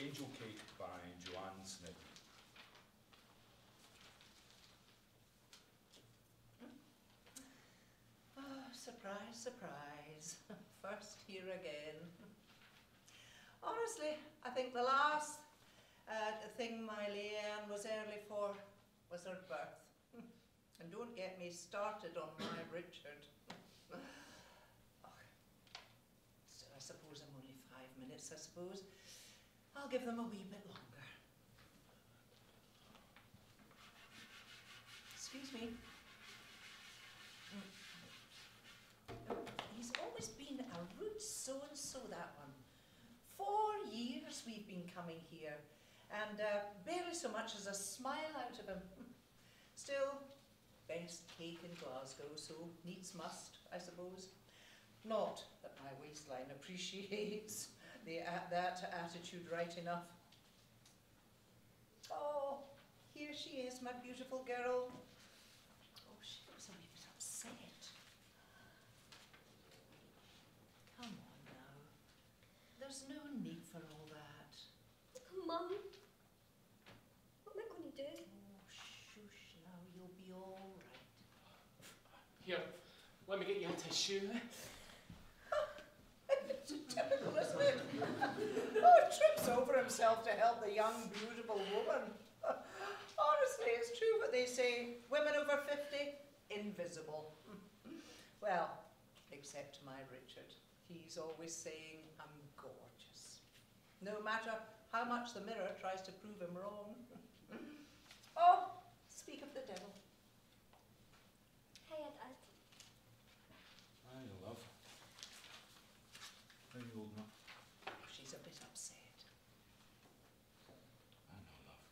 Angel Cake by Joanne Smith. Oh, surprise, surprise. First here again. Honestly, I think the last thing my Leanne was early for was her birth. And don't get me started on my Richard. Oh, so I suppose I'm only 5 minutes, I suppose. I'll give them a wee bit longer. Excuse me. He's always been a rude so-and-so, that one. 4 years we've been coming here, and barely so much as a smile out of him. Still, best cake in Glasgow, so needs must, I suppose. Not that my waistline appreciates that attitude right enough. Oh, here she is, my beautiful girl. Oh, she looks a wee bit upset. Come on now. There's no need for all that. Mum, what am I going to do? Oh, shush now, you'll be all right. Here, let me get you a tissue. It's typical, isn't it? Oh, trips over himself to help the young, beautiful woman. Honestly, it's true what they say. Women over 50, invisible. Well, except my Richard. He's always saying, I'm gorgeous. No matter how much the mirror tries to prove him wrong. Oh, speak of the devil. Hiya, Dad. Hi, love. How are you holding up? She's a bit upset. I know, love.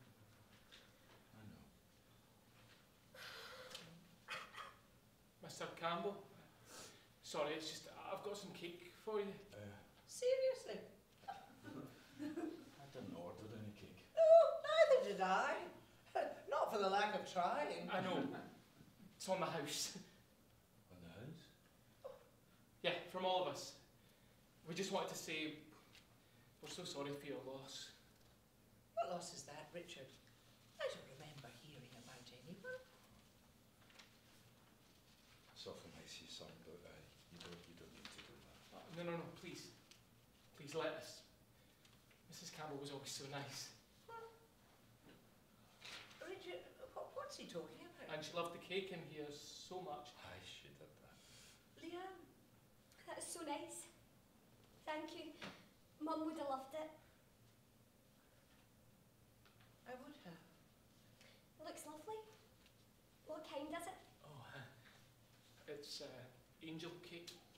I know. Mr. Campbell, sorry, it's just I've got some cake for you. Seriously? I didn't order any cake. No, neither did I. Not for the lack of trying. I know. It's on the house. On the house? Yeah, from all of us. We just wanted to say we're so sorry for your loss. What loss is that, Richard? I don't remember hearing about anyone. It's awful nice of you, son, but you don't need to do that. No, please. Please let us. Mrs. Campbell was always so nice. What? Richard, what's he talking about? And she loved the cake in here so much. Aye, she did that. Leanne? That's so nice. Thank you. Mum would have loved it. I would have. It looks lovely. What kind is it? Oh, it's angel cake.